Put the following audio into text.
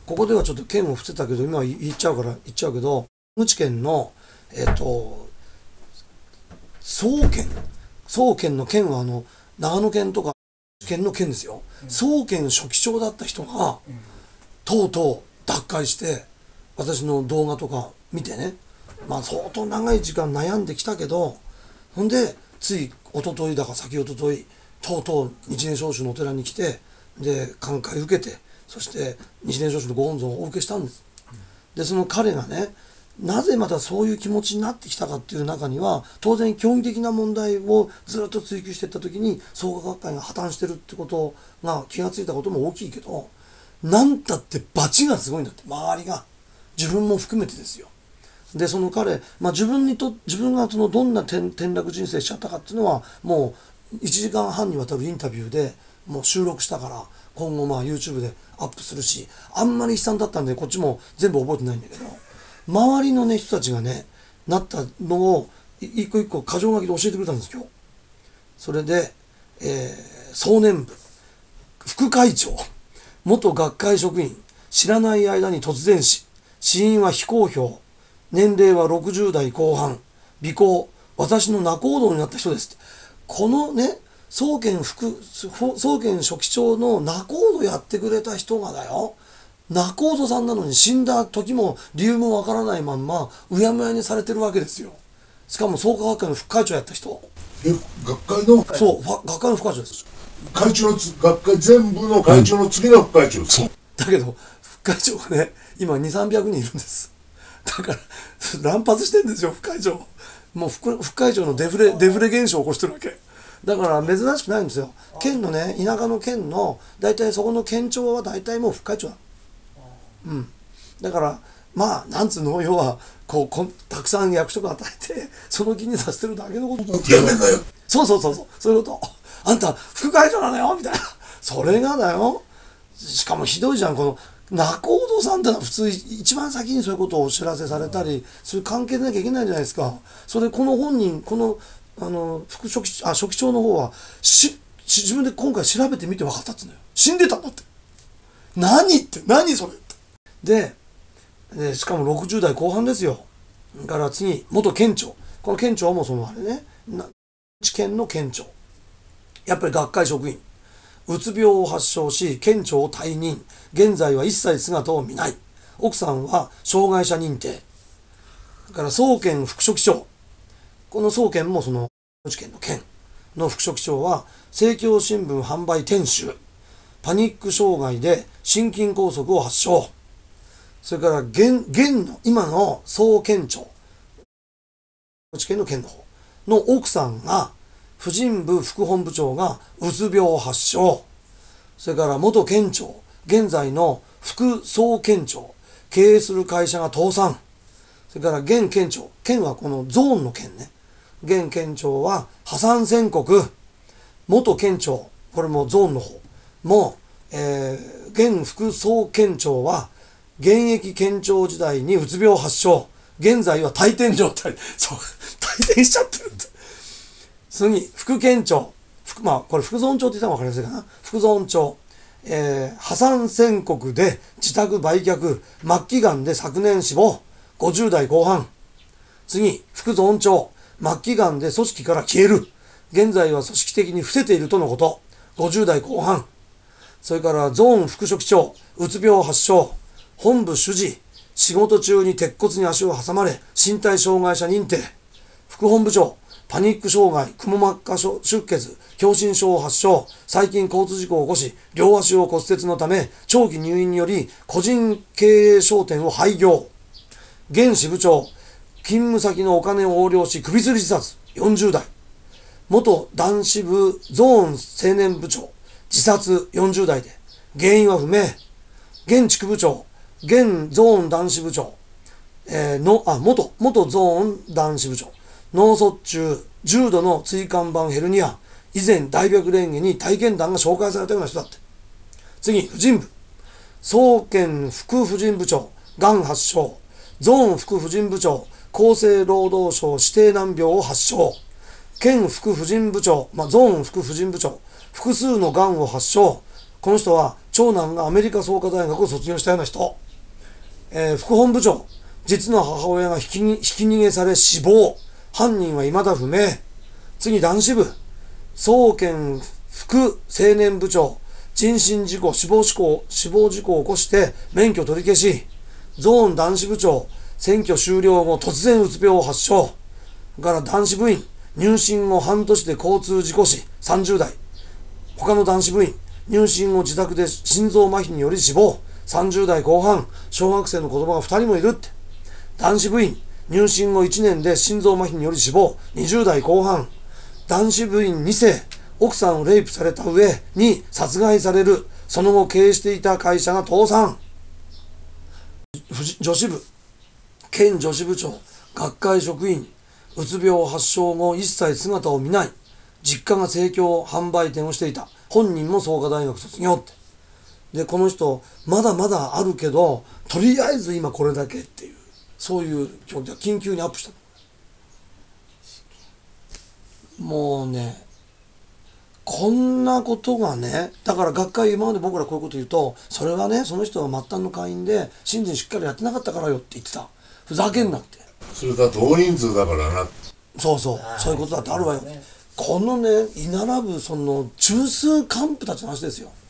ここではちょっと県を伏せたけど、今は言っちゃうけど、山口県の、宗県の県は長野県とか県の県ですよ。宗県書記長だった人が、とうとう脱会して、私の動画とか見てね、まあ相当長い時間悩んできたけど、ほんで、つい一昨日だか先一昨日、とうとう日蓮聖宗のお寺に来て、で、寛解受けて、そして日蓮聖宗のご本尊をお受けしたんです。で、その彼がね、なぜまたそういう気持ちになってきたかっていう中には、当然競技的な問題をずっと追求していった時に創価学会が破綻してるってことが気がついたことも大きいけど、なんだって罰がすごいんだって、周りが。自分も含めてですよ。で、その彼、まあ、自分がそのどんな転落人生しちゃったかっていうのは、もう1時間半にわたるインタビューでもう収録したから、今後まあ YouTube でアップするし、あんまり悲惨だったんで、こっちも全部覚えてないんだけど、周りのね、人たちがね、なったのを、一個一個箇条書きで教えてくれたんですよ。それで、総年部、副会長、元学会職員、知らない間に突然死、死因は非公表、年齢は60代後半、尾行、私の仲人になった人ですって。このね、宗県書記長の仲人やってくれた人がだよ、仲人さんなのに死んだ時も理由もわからないまんまうやむやにされてるわけですよ。しかも創価学会の副会長やった人。 学会のそう、学会の副会長です。 会長の学会全部の会長の次の副会長です。 そう。だけど副会長がね、今2、300人いるんです。だから乱発してるんですよ、副会長。もう副会長のデフレ現象を起こしてるわけ。だから珍しくないんですよ。県のね、田舎の県の大体そこの県庁は大体もう副会長だ。うん。だからまあなんつうの、要はたくさん役職与えてその気にさせてるだけのことだって。 やめんなよ。 そういうこと。あんた副会長なのよみたいな。それがだよ。しかもひどいじゃん。この仲人さんってのは普通一番先にそういうことをお知らせされたり、そういう関係でなきゃいけないじゃないですか。それこの本人、この書記長の方は自分で今回調べてみて分かったっつうんだよ。死んでたんだって。何それって。で、しかも60代後半ですよ。だから次、元県庁。この県庁もそのあれね、知県の県庁。やっぱり学会職員。うつ病を発症し、県庁を退任。現在は一切姿を見ない。奥さんは障害者認定。だから宗県副書記長。この宗県もその知県の県の副書記長は、政教新聞販売店主。パニック障害で心筋梗塞を発症。それから今の総県庁、知県の県の方の奥さんが、婦人部副本部長がうつ病を発症。それから元県庁、現在の副総県庁、経営する会社が倒産。それから現県庁、県はこのゾーンの県ね。現県庁は破産宣告。元県庁、これもゾーンの方。もう、現副総県庁は現役県庁時代にうつ病発症。現在は退店状態。そう、退店しちゃってるって。次、副県庁。これ副村長って言ったら分かりやすいかな。副村長。破産宣告で自宅売却。末期癌で昨年死亡。50代後半。次、副村長。末期癌で組織から消える。現在は組織的に伏せているとのこと。50代後半。それからゾーン副書記長。うつ病発症。本部主事。仕事中に鉄骨に足を挟まれ、身体障害者認定。副本部長。パニック障害、くも膜下出血、狭心症を発症、最近交通事故を起こし、両足を骨折のため、長期入院により、個人経営商店を廃業。現支部長、勤務先のお金を横領し、首吊り自殺、40代。元男子部ゾーン青年部長、自殺、40代で。原因は不明。現地区部長、現ゾーン男子部長、元ゾーン男子部長。脳卒中、重度の椎間板ヘルニア、以前大白蓮華に体験談が紹介されたような人だって。次、婦人部。総県副婦人部長、がん発症。ゾーン副婦人部長、厚生労働省指定難病を発症。県副婦人部長、ゾーン副婦人部長、複数のがんを発症。 この人は長男がアメリカ創価大学を卒業したような人、副本部長、実の母親がひき逃げされ死亡、犯人は未だ不明。次、男子部、総研副青年部長、人身事故、死亡事故を起こして免許取り消し。ゾーン男子部長、選挙終了後突然うつ病を発症。から男子部員、入信後半年で交通事故死、30代。他の男子部員、入信後自宅で心臓麻痺により死亡、30代後半。小学生の子供が2人もいるって。男子部員、入信後1年で心臓麻痺により死亡、20代後半。男子部員2世、奥さんをレイプされた上に殺害される。その後経営していた会社が倒産。女子部、県女子部長、学会職員、うつ病発症後一切姿を見ない。実家が生協販売店をしていた。本人も創価大学卒業って。で、この人、まだまだあるけど、とりあえず今これだけっていう、そういう曲で緊急にアップした。もうね、こんなことがね、だから学会今まで僕らこういうこと言うと、それはね、その人は末端の会員で信心しっかりやってなかったからよって言ってた。ふざけんなって。 それだと大人数だからな。 そうそう、そういうことだってあるわよ。このね、居並ぶその中枢幹部たちの話ですよ。